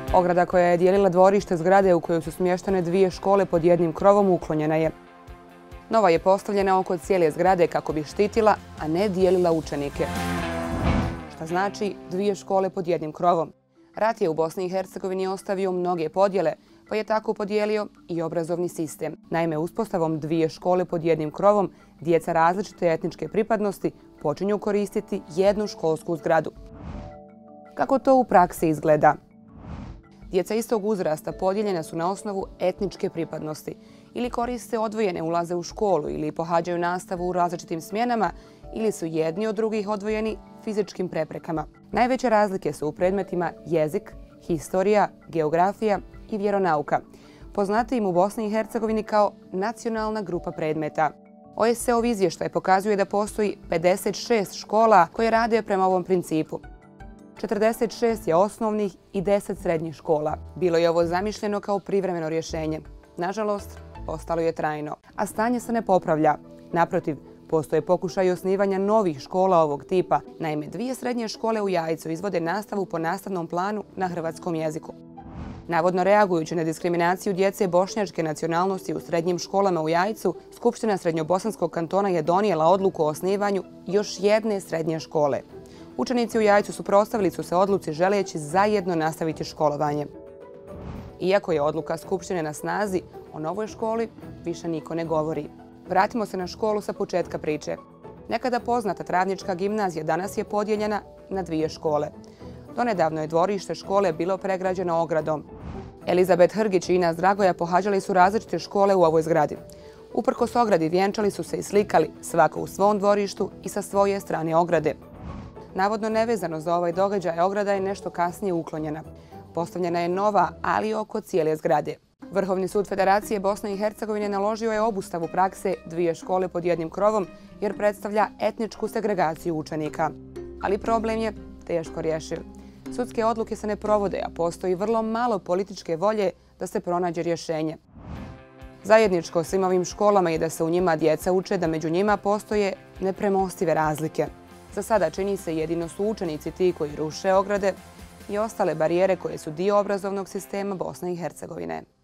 Ograda koja je dijelila dvorište zgrade u kojoj su smještene dvije škole pod jednim krovom uklonjena je. Nova je postavljena oko cijele zgrade kako bi štitila, a ne dijelila učenike. Šta znači dvije škole pod jednim krovom? Rat je u Bosni i Hercegovini ostavio mnoge podjele, pa je tako podijelio i obrazovni sistem. Naime, uspostavom dvije škole pod jednim krovom, djeca različite etničke pripadnosti počinju koristiti jednu školsku zgradu. Kako to u praksi izgleda? Djeca istog uzrasta podijeljena su na osnovu etničke pripadnosti. Ili koriste odvojene ulaze u školu, ili pohađaju nastavu u različitim smjenama, ili su jedni od drugih odvojeni fizičkim preprekama. Najveće razlike su u predmetima jezik, historija, geografija i vjeronauka, poznatijim u Bosni i Hercegovini kao nacionalna grupa predmeta. OSCE-ov izvještaj pokazuje da postoji 56 škola koje rade prema ovom principu. 46 je osnovnih i 10 srednjih škola. Bilo je ovo zamišljeno kao privremeno rješenje. Nažalost, postalo je trajno. A stanje se ne popravlja. Naprotiv, postoje pokušaj osnivanja novih škola ovog tipa. Naime, dvije srednje škole u Jajcu izvode nastavu po nastavnom planu na hrvatskom jeziku. Navodno reagujući na diskriminaciju djece bošnjačke nacionalnosti u srednjim školama u Jajcu, Skupština Srednjobosanskog kantona je donijela odluku o osnivanju još jedne srednje škole. Učenici u Jajcu suprotstavili su se odluci želeći zajedno nastaviti školovanje. Iako je odluka Skupštine na snazi, o novoj školi više niko ne govori. Vratimo se na školu sa početka priče. Nekada poznata Travnička gimnazija danas je podijeljena na dvije škole. Donedavno je dvorište škole bilo pregrađeno ogradom. Elizabet Hrgić i Ina Dragoja pohađali su različite škole u ovoj zgradi. Uprkos ogradi vjenčali su se i slikali, svako u svom dvorištu i sa svoje strane ograde. Navodno nevezano za ovaj događaj, ograda je nešto kasnije uklonjena. Postavljena je nova, ali oko cijele zgrade. Vrhovni sud Federacije Bosne i Hercegovine naložio je obustavu prakse dvije škole pod jednim krovom jer predstavlja etničku segregaciju učenika. Ali problem je teško rješiv. Sudske odluke se ne provode, a postoji vrlo malo političke volje da se pronađe rješenje. Zajedničko svim ovim školama je da se u njima djeca uče da među njima postoje nepremostive razlike. Za sada čini se jedino su učenici ti koji ruše ograde i ostale barijere koje su dio obrazovnog sistema Bosne i Hercegovine.